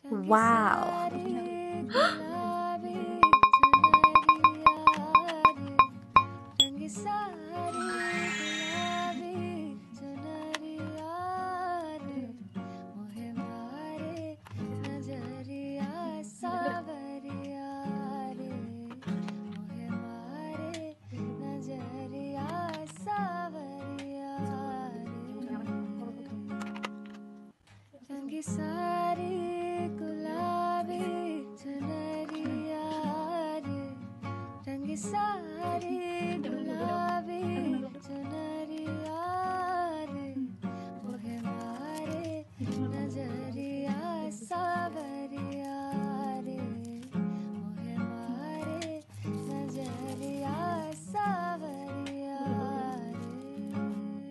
Wow. सारी गुलाबी चुनरिया रे, रंग सारी गुलाबी चुनरिया रे, मोहे मारे नजरिया सावरिया रे, मोहे मारे नजरिया सावरिया रे,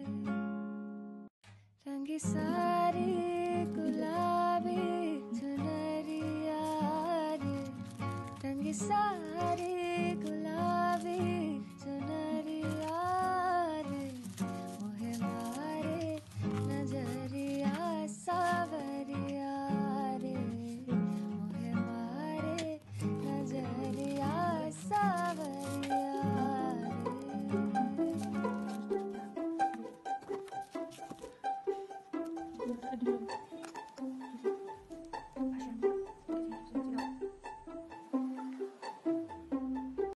रंग सारी गुलाबी चुनरिया रे, रंग सारी गुलाबी चुनरिया रे, मोहे मारे नजरिया सावरिया रे, मोहे मारे नजरिया सावरिया रे।